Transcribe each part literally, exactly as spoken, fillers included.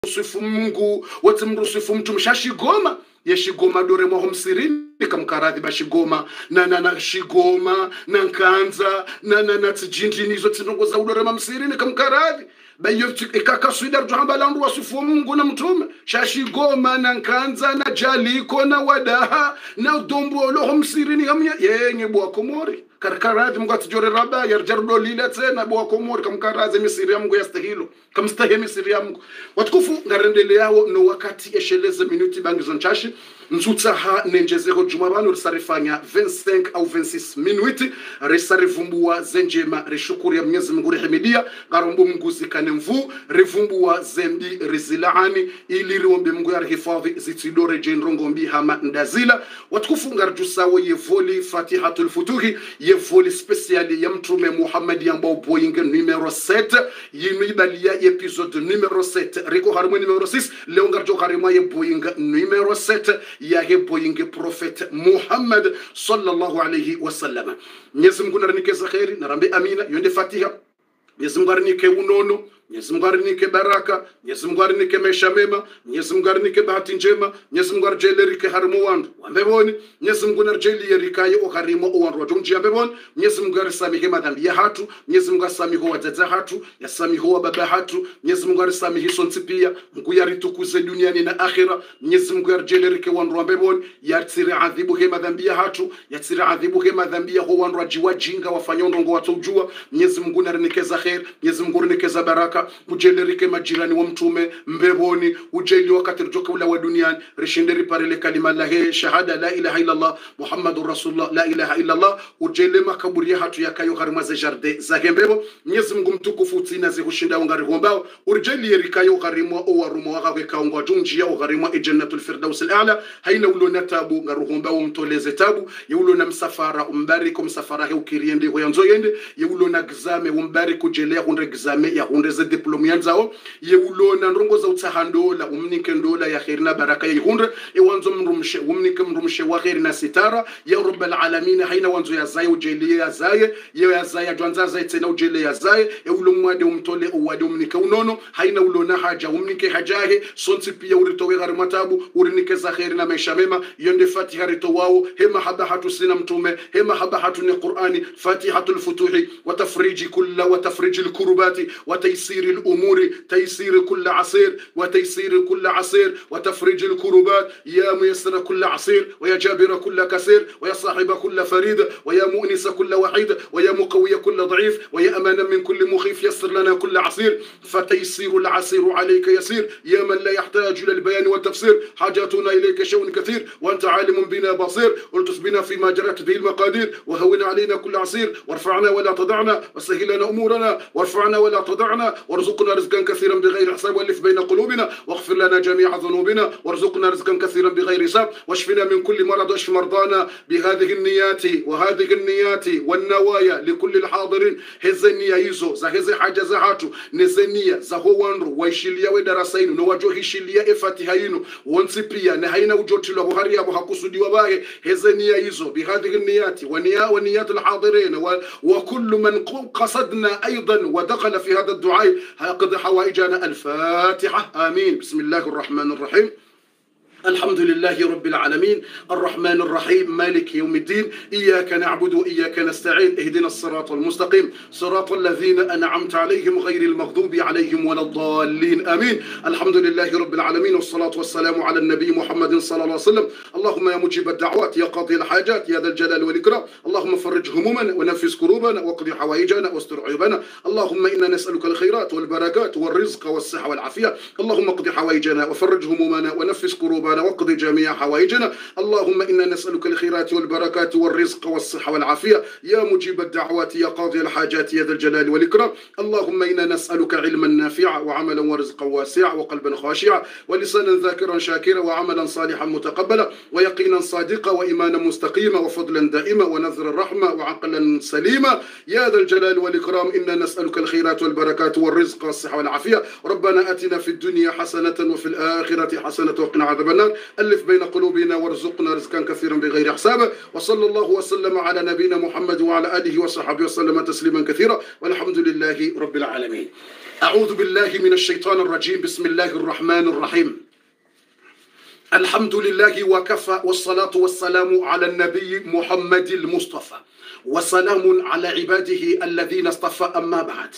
sifu Mungu watimrusifu mtu mshashigoma yeshigoma dore mwa homsirini kamkaradhi bashigoma na na na shigoma na nkanza na na na tijindi nizo tinongoza udore mamsirini kamkaradhi bayo ikakaswida tuhamba landu wasifu Mungu na mtume shashigoma na nkanza na jaliko na wadaha na dombo lo homsirini hamya yenye bwa komori karkaradhi Mungu atijore raba yarjardo lila tena bwa komori kamkaradhi misiri ya Mungu yastahilo kamstahe misiri ya Mungu watukufu ngarendele yao no wakati esheleze minuti bangizo nchashi nzutaha nenjezeko jumabano risarifanya vingt-cinq au vingt-six minuti risarivumbua zenjema rishukuri ya Mwenyezi Mungu rihimidia garombo Mungu zikane mvu rivumbua zembi rizilaani ili riombe Mungu yarihifadhi zitidore jenrongombi hama ndazila watukufu ngarjusawo yevoli Fatihatul Futuhi yevoli speciali ya mtume Muhammad ambao Boeing numero sept yinibalia episode numero sept riko harimo numero six leo ngarjo harimo ye Boeing numero sept ya Boeing Prophet Muhammad sallallahu alayhi wasallam. Mwenyezi Mungu nanikeza khairi narambe amina yonde Fatiha. Mwenyezi Mungu arinike unono, Mwenyezi Mungu arinike baraka, Mwenyezi Mungu arinike maisha mema, Mwenyezi Mungu arinike bahati njema, Mwenyezi Mungu arjelerike harimo wandu wambeboni, Mwenyezi Mungu arjeli yerikaye o harimo o wandu watunji ambeboni, Mwenyezi Mungu arisamihe madhambi ya hatu, Mwenyezi Mungu asamiho wazaza hatu, yasamiho baba hatu, Mwenyezi Mungu arisamihe sonti pia, Mungu yaritukuze duniani na akhira, Mwenyezi Mungu arjelerike wandu wambeboni, yatire adhibu he madhambi ya hatu, yatire adhibu he madhambi ya ho wandu wajiwajinga wafanya ndongo watujua, Mwenyezi Mungu narinekeza khair, Mwenyezi Mungu arinekeza baraka ujelerike majirani wa mtume mbeboni ujeli wakati rutoka ula wa duniani rishinderi parele kalima la he shahada la ilaha illa Allah Muhammadur Rasulullah la ilaha illa Allah ujele makaburi hatu yakayo harimaze jarde za hembebo Mwenyezi Mungu mtukufu tina zihushinda ungari hombao urjeli yerikayo harimwa o warumo wakawe kaungwa junji ya harimwa jannatul firdaus al-a'la haina ulona tabu ngaruhombao mtoleze tabu yulona msafara umbariko msafara he ukiriende ho yanzo yende yulona gzame umbariko jelea hunde gzame ya hunde ze diplomi yanzao yeulona ndongo za utahandola umnike ndola ya khair na baraka ya hunde ewanzo mrumshe umnike mrumshe wa khair na sitara ya rabbal alamin haina wanzo ya zaye ujeli ya zaye ya zaye jwanza zaye tena ujeli ya zaye eulomwade umtole uwade umnike unono haina ulona haja umnike hajahe sonti pia uritowe garimatabu urinike za khair na maisha mema yonde Fatiha rito wao hema haba hatu sina mtume hema haba hatu ni Qur'ani Fatihatul Futuhi wa tafriji kulla wa tafriji al-kurbati wa taysir الأمور تيسير كل عسير وتيسير كل عسير وتفرج الكربات يا ميسر كل عسير ويا جابر كل كسير ويا صاحب كل فريد ويا مؤنس كل وحيد ويا مقوي كل ضعيف ويا أمانا من كل مخيف يسر لنا كل عسير فتيسير العسير عليك يسير يا من لا يحتاج إلى البيان والتفسير حاجاتنا إليك شون كثير وأنت عالم بنا بصير والتس بنا فيما جرت به المقادير وهون علينا كل عسير وارفعنا ولا تضعنا وسهل لنا أمورنا وارفعنا ولا تضعنا وارزقنا رزقا كثيرا بغير حساب والف بين قلوبنا واغفر لنا جميع ذنوبنا وارزقنا رزقا كثيرا بغير حساب واشفنا من كل مرض واشف مرضانا بهذه النيات وهذه النيات والنوايا لكل الحاضرين هزنيا يزو za heze haja za hatu nezenia za ho wanru waishilia we darasainu no wajo hishilia e Fatiha yinu wonsi pia na haina ujotilo buhari yabo hakusudiwa bahe hezenia hizo bihadhihi niyati wa niya wa niyat alhadirin wa kullu man qasadna aidan wa dakhala fi hadha ad-du'a هقضي حوائجنا الفاتحة آمين بسم الله الرحمن الرحيم الحمد لله رب العالمين الرحمن الرحيم مالك يوم الدين إياك نعبد وإياك نستعين اهدنا الصراط المستقيم صراط الذين أنعمت عليهم غير المغضوب عليهم ولا الضالين آمين الحمد لله رب العالمين والصلاة والسلام على النبي محمد صلى الله عليه وسلم اللهم يا مجيب الدعوات يا قاضي الحاجات يا ذا الجلال والإكرام اللهم فرج همومنا ونفس كروبنا واقضي حوائجنا واستر عيوبنا اللهم إنا نسألك الخيرات والبركات والرزق والصحة والعافية اللهم اقضي حوائجنا وفرج همومنا ونفس كروبنا واقضي جميع حوائجنا اللهم إنا نسألك الخيرات والبركات والرزق والصحة والعافية يا مجيب الدعوات يا قاضي الحاجات يا ذا الجلال والإكرام اللهم إنا نسألك علما نافعا وعملا ورزقا واسعا وقلبا خاشعا ولسانا ذاكرا شاكرا وعملا صالحا متقبلا ويقينا صادقا وإيمانا مستقيما وفضلا دائما ونذر رحمة وعقلا سليما يا ذا الجلال والإكرام إنا نسألك الخيرات والبركات والرزق والصحة والعافية ربنا أتنا في الدنيا حسنة وفي الآخرة حسنة وقنا عذاب النار والنار ألف بين قلوبنا وارزقنا رزقا كثيرا بغير حساب. وصلى الله وسلم على نبينا محمد وعلى آله وصحبه وسلم تسليما كثيرا والحمد لله رب العالمين. أعوذ بالله من الشيطان الرجيم. بسم الله الرحمن الرحيم. الحمد لله وكفى والصلاة والسلام على النبي محمد المصطفى وسلام على عباده الذين اصطفى. أما بعد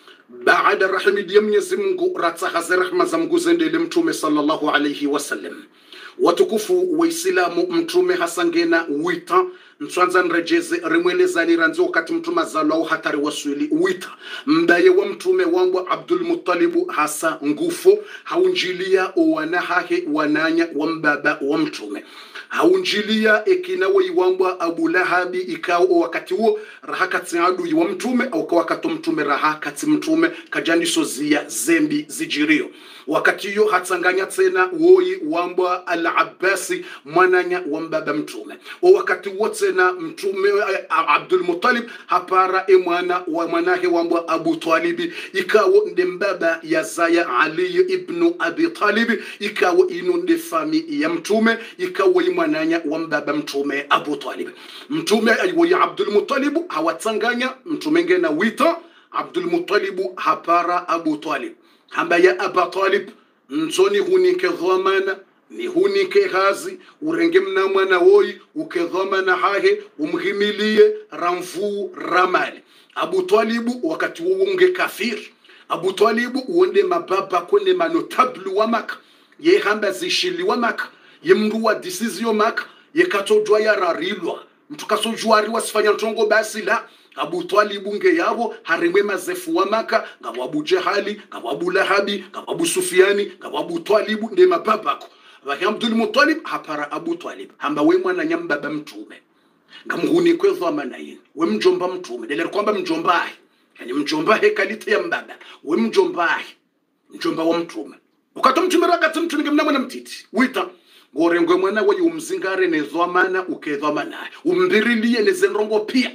بعد الرحمة ديم يزمغو راتخز رحمة زمغوزن لمتومي صلى الله عليه وسلم watukufu wa Islamu. Mtume hasangena wita ntwanza nrejeze rimweleza niranzo wakati mtume zalao hatari waswili wita mbaye wa mtume wangu Abdul Muttalibu hasa ngufo haunjilia owanahahe wananya wa mbaba wa mtume haunjilia ekinawe iwambwa Abu Lahabi ikao wakati huo rahakati adui wa mtume au kwa wakati mtume rahakati mtume kajani sozia zembi zijirio wakati hiyo hatsanganya tena woi wambwa Al-Abbasi mwananya wa mbaba mtume o wakati wote na mtume Abdul Muttalib hapara e mwana wa mwanahe wambwa Abu Talibi ikawo nde mbaba ya Zaya Ali ibn Abi Talib ikawo inu nde fami ya mtume ikawo mwananya wa mbaba mtume Abu Talib. Mtume aywa Abdul Muttalib hawatsanganya mtume ngena wita Abdul Muttalib hapara Abu Talib hamba ya Abu Talib nzoni hunike dhamana ni hunike hazi urenge mna mwana woi ukedhamana hahe umhimilie ramfu ramali. Abu Talib wakati uunge kafir Abu Talib uende mababa kwenye manotablu wa Maka ye hamba zishili wa Maka ye mndu wa decision Maka ye katojwa ya rarilwa mtu kasojwa riwa sifanya ntongo basi la Abu Talib nge yabo harimwe mazefu wa Maka ngabo Abu Jahali ngabo Abu Lahabi ngabo Abu Sufiani ngabo Abu Talib nde mababako wa Abdul Muttalib hapara Abu Talib hamba we mwana nyambaba mtume ngamhuni kwezwa manayin we mjomba mtume dele kwamba mjombahi yani mjombahi kalite ya mbaba we mjombahi mjomba wa mtume ukato mtume ragati mtume ngemna mwana mtiti wita gorengwe mwana wa umzingare nezwamana ukedhamana umbirilie nezenrongo pia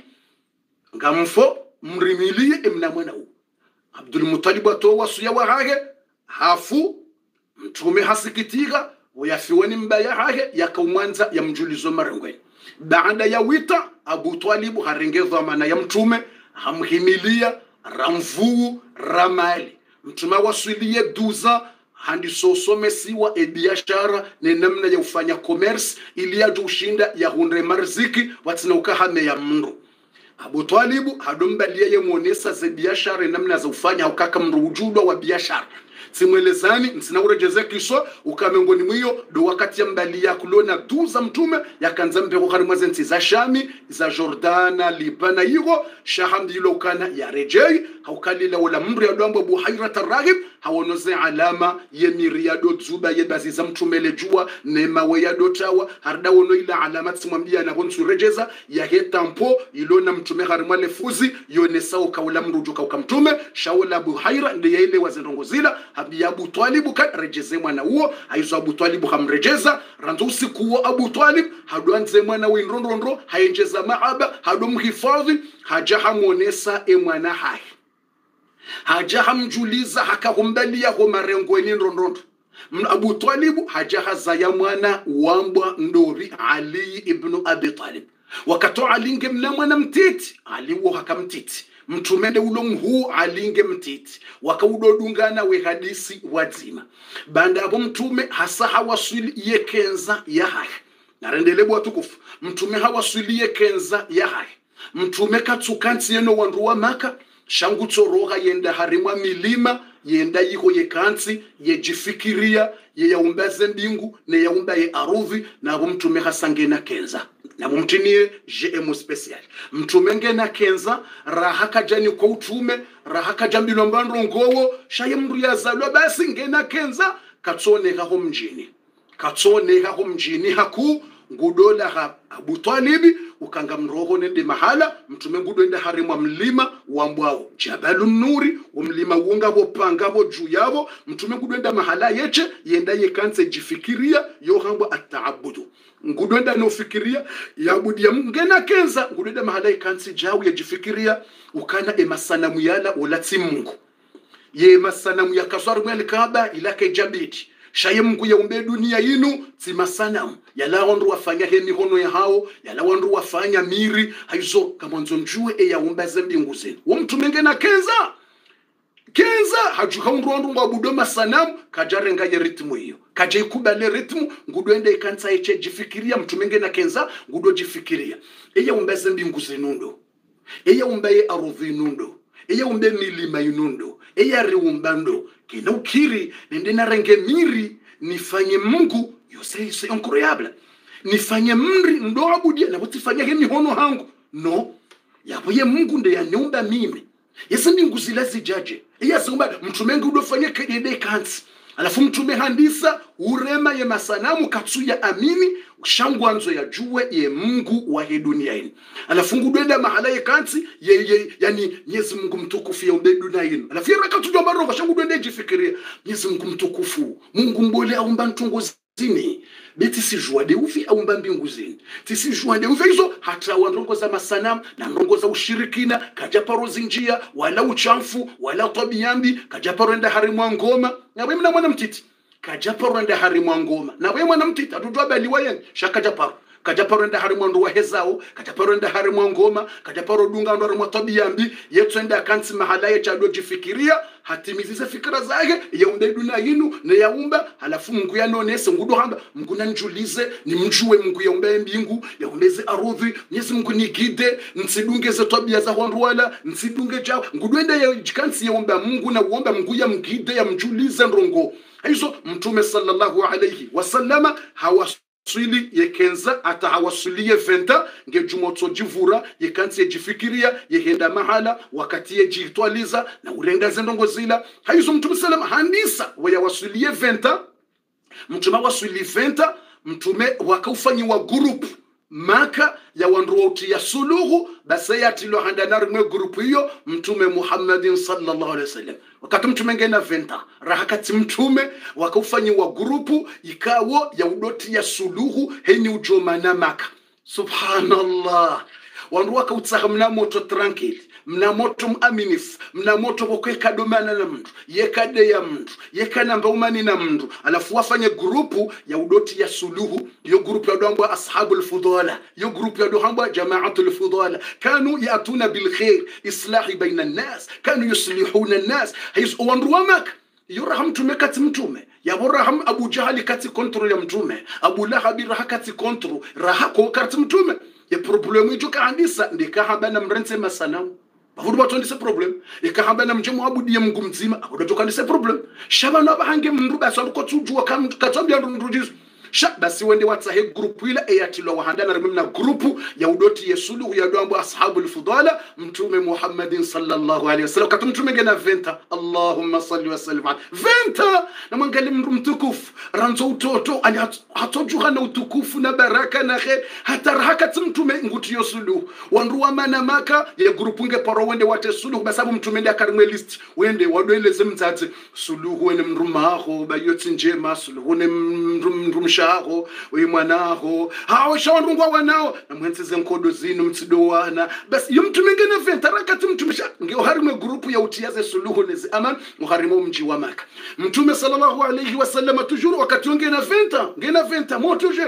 ngamfo mrimilie emna mwana u Abdul Muttalib atowa suya wa hage hafu mtume hasikitiga wayafiwani mbaya hage yakaumwanza ya mjulizo marengwe. Baada ya wita Abu Talib harengezwa mana ya mtume hamhimilia ramvu ramali mtume waswilie duza handi sosome siwa e biashara ne namna ya ufanya commerce ili ya ushinda ya hunre marziki watina ukahame ya mndu. Abu Talib hadombalia ye muonesa ze biashara namna za ufanya ukaka mrujudwa wa biashara simwelezani msina urejeze kisho ukamengoni mwiyo do wakati ya mbali ya kulona duza mtume ya kanzambe kwa karimwaze nti za Shami za Jordana Libana higo shahamdilo ukana ya rejei haukalila wala mri ya doambo Buhaira Taragib hawonoze alama ye miriado zuba ye bazi za mtume lejua nema we ya dotawa harda wono ila alamat simwambia na honsu rejeza ya hetampo ilona mtume harimwale fuzi yonesa ukawula mrujuka ukamtume shawula Buhaira ndiye ile wazenongozila habi Abu Talib karejeze mwana huo aizo Abu Talib hamrejeza ranzo usiku wa Abu Talib haduanze mwana winrondrondo haenjeza maaba hadumhifadhi haja hamonesa e mwana hai haja hamjuliza hakahumbalia ho marengweni ndrondondo. Abu Talib haja hazaya mwana wambwa ndori Ali ibn Abi Talib wakato alinge mna mwana mtiti Ali wo hakamtiti mtumende ulomhu alinge mtiti wakaudodungana we hadisi wazima banda hapo mtume hasa hawaswili yekenza ya hai narendelebu watukufu mtume hawaswili yekenza ya hai mtume katsukanti yeno wandu wa Maka shangu tsoroha yenda harimwa milima yenda yiko yekansi yejifikiria ye yaumbaze mbingu ne yaumba ye aruvi na hapo mtume hasangena kenza na mumtinie G M special mtume ngena kenza rahaka jani kwa utume rahaka jambilo mbandro ngowo shaye mru ya zalwa basi ngena kenza katsone haho mjini katsone haho mjini haku ngudola ha Abu Talib ukanga mroho nende mahala mtume ngudo enda harimwa mlima wambwao Jabalun Nuri umlima uonga bo panga bo juu yabo mtume ngudo enda mahala yeche yenda yekanse jifikiria yo hambwa ataabudu ngudo enda no fikiria yabudi ya mngena kenza ngudo enda mahala yekanse jawu yajifikiria ukana emasanamu yala ulati Mungu ye masanamu ya kaswaru mwali Kaaba ilake jabiti shaye Mungu yaumbe dunia yinu tima sanamu yala wandu wafanya he mihono ya hao yala wandu wafanya miri haizo kama nzonjue e yaumba zembi nguzini wo mtume ngena kenza kenza hajuka undu wandu ngwabudo masanamu kajarenga ye ritmu hiyo kaje ikubale ritmu ngudwende ikansa eche jifikiria mtume ngena kenza ngudo jifikiria e yaumba zembi nguzini ndo e yaumba ye arudhi nundo e yaumba milima yunundo e yari umbando kina ukiri nende narenge miri nifanye Mungu yose c'est incroyable nifanye mri ndo abudia na butifanya he mihono hangu no yaboye Mungu ndo yanyumba mimi yese mbingu zila zijaje yese umba mtume ngu udofanya kedede kansi alafu mtume handisa urema ye masanamu katsuya amini shangwanzo ya juwe ye Mungu wa he dunia ini alafu ngudenda mahala ye kansi ye, ye yani Mwenyezi Mungu mtukufu ya umbe dunia ini alafu yeraka tujwa maroga shangudenda jifikiria Mwenyezi Mungu mtukufu Mungu mbole aumba ntungozi zini beti si joie de ufi au mbambi nguzini tisi joie de ufi hizo hata wandongo za masanamu na ndongo za ushirikina kajaparo zinjia wala uchafu wala tabiambi kajaparo enda harimwa ngoma na wewe mwana mtiti kajaparo enda harimwa ngoma na wewe mwana mtiti atujwa bali wayen shaka japaro kajaparo enda harimwa ndo wahezao kajaparo enda harimwa ngoma kajaparo dunga ndo harimwa tabiambi yetu enda kansi mahala ye chado jifikiria hatimizize fikra zake yaumbe dunia yinu na yaumba halafu Mungu yanonese ngudo hamba Mungu nanjulize ni mjue Mungu yaumbe mbingu yaumbeze arudhi Mwenyezi Mungu nigide nsidungeze tabia za wandu wala nsidunge jao ngudwenda ya jikansi yaumba Mungu na uomba Mungu ya mgide ya mjulize ndongo hizo mtume sallallahu alayhi wasallama hawa swili yekenza ata hawasulie venta nge jumoto jivura yekansi yejifikiria yehenda mahala wakati yejitwaliza na urenga zendongo zila haizo mtume salama handisa waya wasulie venta mtume wasuli venta mtume wakaufanyiwa group maka ya wanruoti ya suluhu basa yatilo handanar mwe group hiyo mtume Muhammadin sallallahu alaihi wasallam wakati mtume ngena venta rahakati mtume wakaufanyiwa grupu ikawo ya udoti ya suluhu heni ujomana maka subhanallah wandu wakautsaha mna moto tranquil mna moto muaminif mna moto wakweka domana na mndu yekade ya mndu yekanamba umani na mndu alafu wafanye grupu ya udoti ya suluhu yo grupu ya doambwa ashabul fudala yo grupu ya doambwa jamaatul fudala kanu yatuna bil khair islahi baina an-nas kanu yuslihuna an-nas hizo wandu wamaka yuraham tumekati mtume yaboraham Abu Jahali kati kontrol ya mtume Abu Lahab raha kati kontrol raha ko kati mtume ya problemu itoka handisa ndikahaba na mrense masanamu bavudu batondise problem ikahamba na mjemu abudi ya Mungu mzima akodotoka ndise problem shabana bahange mndu basa uko tujua kam katambia ndundujizo sha basi wende watsahe group ila eyatilo wahanda na na group ya udoti yesulu ya doambo ashabul fudala mtume Muhammadin sallallahu alaihi wasallam katum mtume gena venta Allahumma salli wa sallim venta na mangali mtukufu ranzo utoto ani hatojuha na utukufu na baraka na khair hata rahakat mtume nguti yesulu wanruwa mana maka ya group nge paro wende wate sulu basabu mtume ndi akarimwe list wende wadweleze mtsatsi sulu wene mrumaho bayoti njema sulu wene mrumsha aho uyimwanaho hawo shawandungwa wanao na mwenzize nkodo zinu mtsidowana basi yumtume ngene venta rakati mtumisha nge uharimwe grupu ya utiyaze suluhu nezi ama uharimo mji wa Maka mtume sallallahu alayhi wasallam tujuru wakati ngena venta ngena venta moto je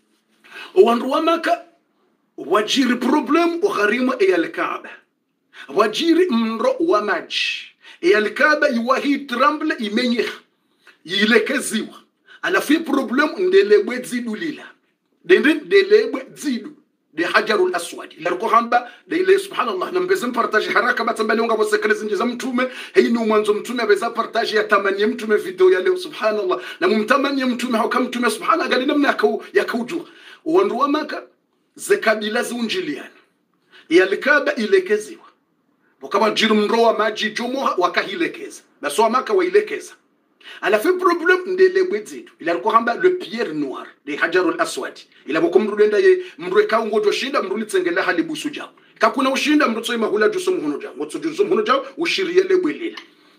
wandu wa Maka wajiri problem uharimo e al-Kaaba wajiri mro wa maji e al-Kaaba iwahi tremble imenye yilekeziwa alafu problem ndelebwe zidu lila dende ndelebwe zidu de hajarul aswad larko hamba de ile subhanallah nambeze partage haraka batambale ngabo sekrezi nje za mtume hii ni mwanzo mtume abeza partage ya tamani mtume video ya leo subhanallah na mumtamani mtume hauka mtume subhana gali namna yakau yakauju wandu wa Maka zakabila zunjiliana yalikaba ilekeziwa wakaba jiru mroa maji jomo wakahilekeza baso wa Maka wailekeza alafu problem ndelebwe zidu ila alikuwa hamba le pierre noir de hajarul aswad ila bokomrudenda ye mrweka ngojo shinda mruli tsengela halibusu jao kakuna ushinda mrutso imahula juso mhono jao ngotso juso mhono jao ushiriye lebwelela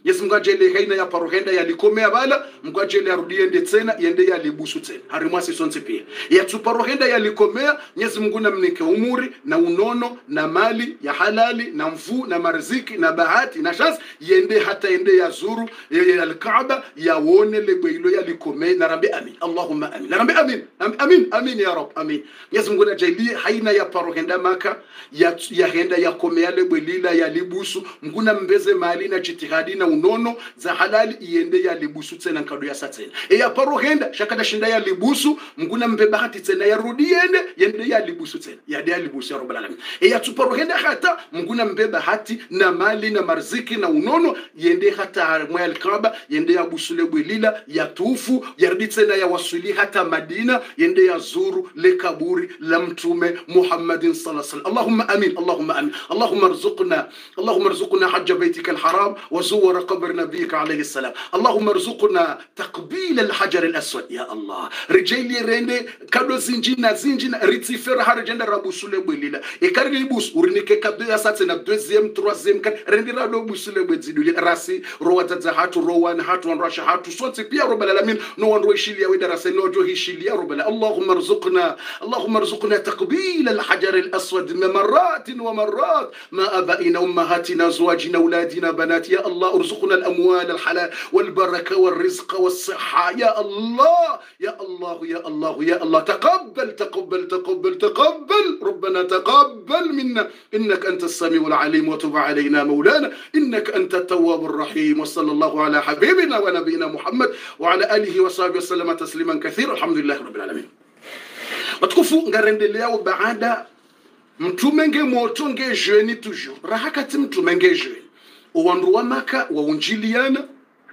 Yes Mungu ajele haina ya parohenda yalikomea bala Mungu ajele arudiende tena yende yalibusu tena harimwasi sonse pia ya tuparohenda yalikomea Yes Mungu na mnike umuri na unono na mali ya halali na mvu na marziki na bahati na chance yende hata yende ya zuru ya al-Kaaba yaone legwe ilo yalikomea na rabbi amin Allahumma amin na rabbi amin amin amin ya rab amin Yes Mungu na jeli haina ya parohenda maka ya ya henda ya komea legwe lila yalibusu Mungu na mbeze mali na jitihadi na unono za halali yende yalibusu tena nkado ya satena e ya parohenda shakada shinda yalibusu Mungu na mbe bahati tena yarudi yende yende yalibusu tena yade yalibusu ya rabbal alamin e ya tuparohenda hata Mungu na mbe bahati na mali na marziki na unono yende hata mwa al-Kaaba yende ya busule bwelila ya tufu yarudi tena ya wasuli hata Madina yende ya zuru le kaburi la mtume Muhammadin sallallahu alaihi wasallam Allahumma amin Allahumma amin Allahumma arzuqna Allahumma arzuqna hajj baytika al-haram wa zuwara qabr nabiyika alayhi salam Allahumma arzuqna taqbil al-hajar al-aswad ya Allah rijali rende kado zinjina zinjina ritifera harjenda rabusule bwelila e karili bus urinike kado ya satena deuxième troisième quatre rendira do busule bwedziduli rasi rowaza hatu rowan hatu wanrasha hatu sote pia rabbal alamin no wanro shilia weda rasi no jo hishilia rabbal Allahumma arzuqna Allahumma arzuqna taqbil al-hajar al-aswad marrat wa marrat ma abaina ummahatina azwajina auladina banat ya Allah arzuqna al-amwal al-halal wal-baraka wal-rizq was-sihha ya Allah ya Allah ya Allah ya Allah taqabbal taqabbal taqabbal taqabbal ربنا تقبل منا إنك أنت السميع العليم وتب علينا مولانا إنك أنت التواب الرحيم وصلى الله على حبيبنا ونبينا محمد وعلى آله وصحبه وسلم تسليما كثيرا الحمد لله رب العالمين watukufu ngarendelea baada mtume nge moto nge jeune toujours rahakati mtume nge jeune uwandu wa Maka waunjiliana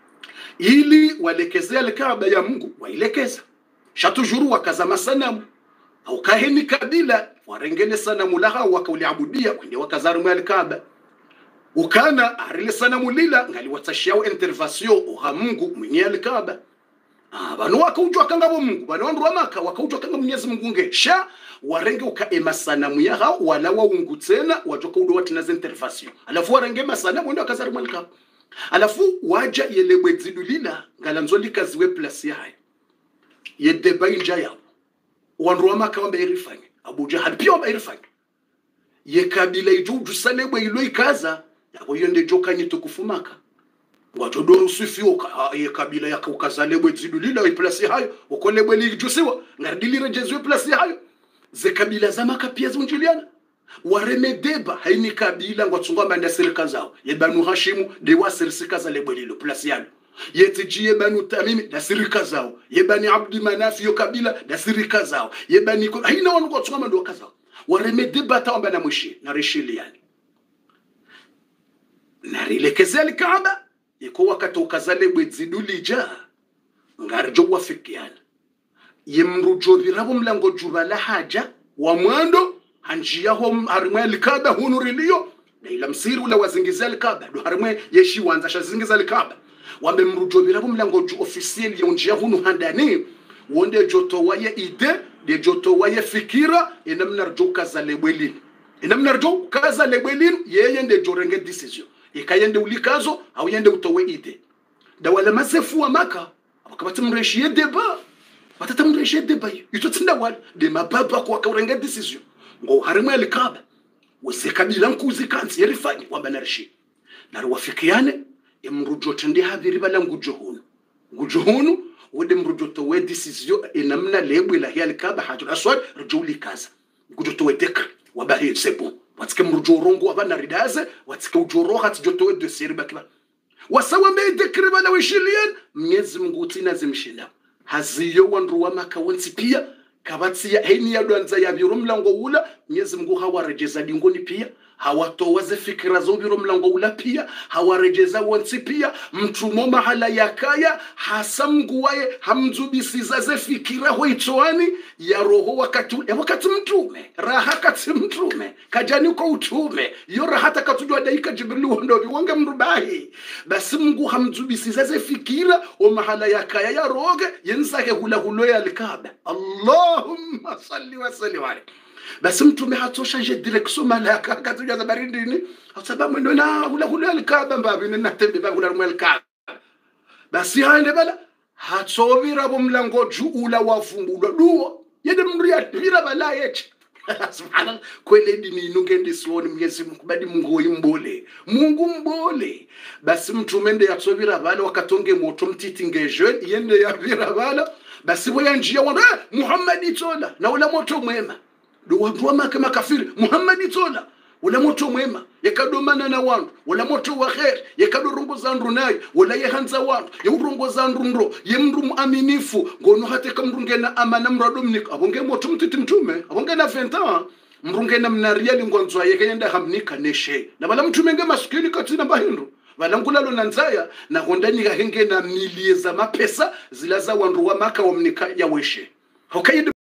ili walekezea al-Kaaba ya Mungu wailekeza shatujuru wakaza masanamu au kaheni kabila warengele sanamu laha wakauliabudia kwende wakazaru al-Kaaba ukana arile sanamu lila ngali watashiao intervention uha Mungu mwenye al-Kaaba ah banu wakaujwa kangabo Mungu banu wandu wa Maka wakaujwa kangabo Mwenyezi Mungu ngesha warenge uka masanamu ya hao wala waungu tena wajoka udo watinaze intervention alafu warenge masanamu ndio wakazaru al-Kaaba alafu waja yelebwe zidulila ngalanzoli kaziwe place yae yedeba inja yao wandu wa Maka wamba irifanye Abu Jahal pia wamba irifanye ye kabila ijuju salebwe ilo ikaza yabo yende joka nyitukufu Maka wajodoro sifioka ye kabila yaka ukazalebwe zidulila i place hayo ukolebwe lijusiwa ngardilira jezwe place hayo ze kabila za Maka pia zunjiliana waremedeba haini kabila ngwatsungwa manda serika zao ye Banu Hashimu de wasirika za lebwe lilo place yalo yetijie Banu Tamimi da sirika zao ye Bani Abdi Manaf yo kabila da sirika zao ye Bani haina wanu ngwatsungwa manda kazao waremedeba tawamba na mwishi na rishiliani narilekezea al-Kaaba yiko wakati ukazalebwe zidulija ngarjo wafikiana yemrujo birabo mlango jubala haja wa mwando hanjia hom harimwe al-Kaaba hunuriliyo na ila msiru la wazingiza al-Kaaba do harimwe yeshi wanza shazingiza al-Kaaba wamemrujo birabo mlango ju officiel yonjia hunu handani wonde joto waye ide de joto waye fikira enamna rjo kazalebwe lini enamna rjo kazalebwe lini yeye nde jorenge decision ikayende ulikazo au yende utowe ide da wala masefu wa Maka wakabati mreshi deba watata mreshi deba yitotsinda wala de mababa kwa kaurenga decision ngo harimwe al-Kaaba wose kabila nkuzi kanzi yerifanye wamba narishi nari wafikiane emrujo tende hadiri bala ngujohunu ngujohunu wode mrujo towe decision enamna lebwe la al-Kaaba hajul aswad rujuli kaza ngujoto wedeka wabahi sebo watike mrujorongo wabana ridaze watike ujoro hati jotowe de seriba kiba wasawa mbe dekriba la wishilian Mwenyezi Mungu tina zimshinda haziyo wandu wa Maka wansi pia kabati ya heni ya doanza ya biro mlango ula Mwenyezi Mungu hawarejeza dingoni pia hawatowaze fikira zo biro mlango ula pia hawarejeza wansi pia mtumo mahala yakaya hasamgu wae hamzubisiza ze fikira hoitoani ya roho wakati ya wakati mtume raha kati mtume kajani kwa utume yora hata katujwa daika Jibril ndo biwanga mrubahi basi Mungu hamzubisiza ze fikira o mahala yakaya ya roge yensake hula hulo ya al-Kaaba Allahumma salli wa sallim alayhi basi mtume hatosha nje direction malaka katuja za barindini sababu ndo na ula ula alkaba mbabi na tembe ba ula alkaba basi haende bala hatsovira bomlango ju ula wafumbula duo yede mriya tira bala yeche subhanallah kwele dini nungende sioni Mwenyezi Mungu badi Mungu imbole Mungu mbole basi mtume ende yatsovira bala wakatonge moto mtitinge jeune yende yavira bala basi wewe njia wana Muhammad itola na ula moto mwema do watu kama kafiri Muhammad itola ula moto mwema yakadomana na wantu ula moto wa khair yakadorongoza ndu nayo ula yehanza wantu yurongoza ndu ndo yemndu muaminifu ngono hate kamrungena amana mradomnik abonge moto mtiti mtume abonge na venta mrungena mnariali ngwanzwa yekenda hamnika neshe na bala mtume ngema maskini katina bahindu balangulalo nanzaya na hondani gahenge na milie za mapesa zilaza wandu wa maka omnika yaweshe okay.